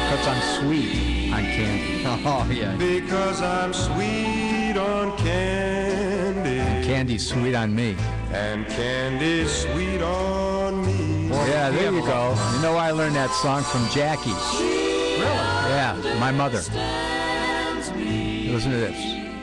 Because I'm sweet on candy. Oh, yeah. Because I'm sweet on candy. Candy's sweet on me. And candy's sweet on me. Well, yeah, there you go. You know why I learned that song from Jackie? Really? Yeah, my mother. Listen to this.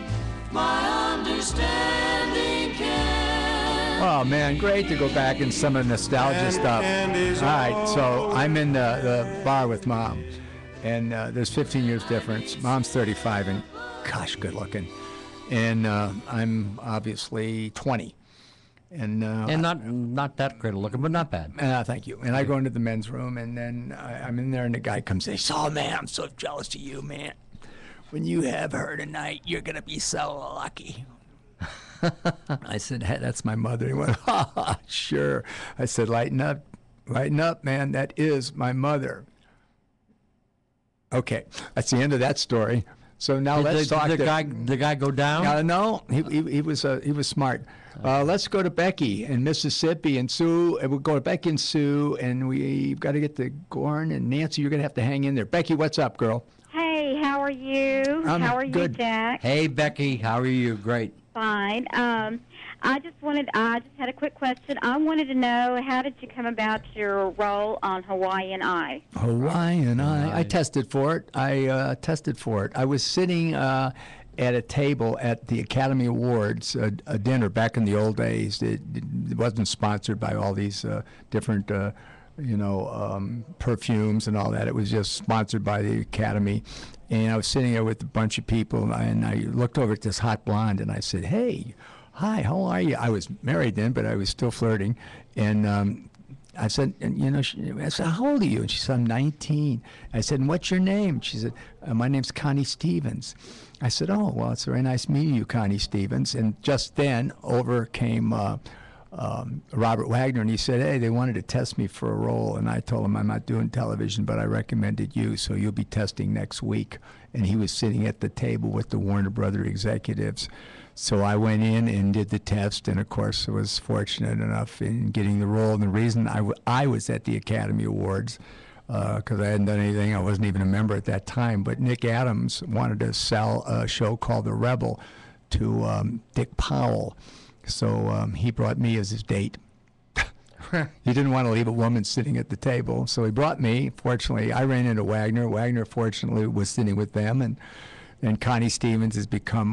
Oh, man, great to go back in some of the nostalgia stuff. All right, so I'm in the bar with Mom, and there's 15 years difference. Mom's 35, and gosh, good looking. And I'm obviously 20. And not that great looking, but not bad. Thank you. And I go into the men's room, and then I'm in there, and the guy comes in. He says, "Oh, man, I'm so jealous of you, man. When you have her tonight, you're going to be so lucky." I said, "Hey, that's my mother." He went, "Ha, sure." I said, lighten up, man. That is my mother." Okay, that's the end of that story. So now let's talk. Did the guy go down? No, he was smart. Let's go to Becky in Mississippi and Sue. We'll go to Becky and Sue, and we've got to get to Gorn and Nancy. You're going to have to hang in there. Becky, what's up, girl? Hey, how are you? How are good. you, Jack? Hey, Becky, how are you? Great. Fine. I just had a quick question. I wanted to know, how did you come about your role on Hawaiian Eye? Hawaiian Eye. I tested for it. I was sitting at a table at the Academy Awards, a dinner back in the old days. It wasn't sponsored by all these different, perfumes and all that. It was just sponsored by the Academy. And I was sitting there with a bunch of people, and I looked over at this hot blonde, and I said, "Hey, hi, how are you?" I was married then, but I was still flirting. And I said, I said, "How old are you?" And she said, "I'm 19. I said, "And what's your name?" She said, "My name's Connie Stevens." I said, "Oh, well, it's very nice meeting you, Connie Stevens." And just then, over came Robert Wagner, and he said, "Hey, they wanted to test me for a role." And I told him, "I'm not doing television, but I recommended you, so you'll be testing next week." And he was sitting at the table with the Warner Brother executives. So I went in and did the test, and of course I was fortunate enough in getting the role. And the reason I was at the Academy Awards, because I hadn't done anything, I wasn't even a member at that time, but Nick Adams wanted to sell a show called The Rebel to Dick Powell. So he brought me as his date. He didn't want to leave a woman sitting at the table, so he brought me. Fortunately, I ran into Wagner. Wagner, fortunately, was sitting with them, and Connie Stevens has become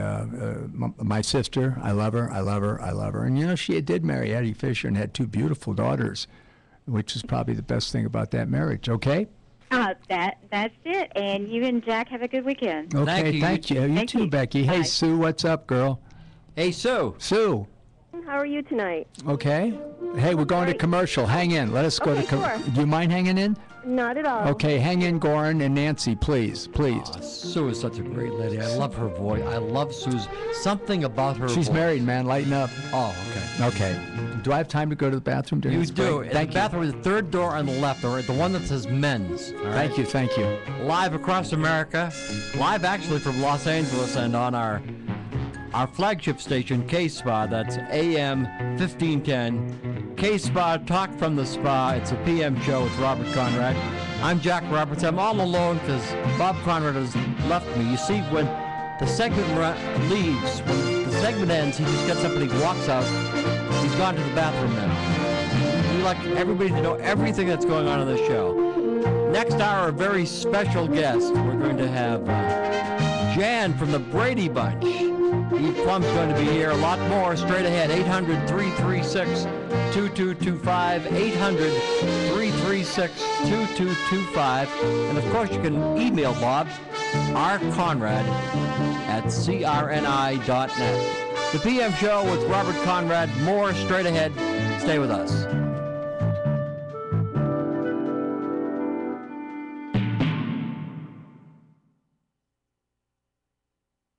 my sister. I love her. And she did marry Eddie Fisher and had two beautiful daughters, which is probably the best thing about that marriage. Okay. That's it. And you and Jack have a good weekend. Okay, thank you. You too, Becky. Hey, Sue, what's up, girl? Hey, Sue. Sue. How are you tonight? Okay. Hey, we're going to commercial. Hang in. Let us go to sure. Do you mind hanging in? Not at all. Okay, hang in, Goran and Nancy, please. Sue is such a great lady. I love her voice. I love Sue's something about her She's voice. Married, man. Lighten up. Oh, okay. Okay. Do I have time to go to the bathroom during this break? You do. The bathroom is the third door on the left, or the one that says men's. All right? Thank you. Live across America. Live actually from Los Angeles and on our flagship station, K-Spa. That's AM 1510. K-Spa, Talk from the Spa. It's a PM show with Robert Conrad. I'm Jack Roberts. I'm all alone because Bob Conrad has left me. You see, when the segment leaves, when the segment ends, he just gets up and he walks out. He's gone to the bathroom now. We like everybody to know everything that's going on in the show. Next hour, a very special guest. We're going to have Jan from the Brady Bunch. Eve Plum's going to be here. A lot more straight ahead. 800-336-2225. 800-336-2225. And of course, you can email Bob, rconrad@crni.net. The PM Show with Robert Conrad. More straight ahead. Stay with us.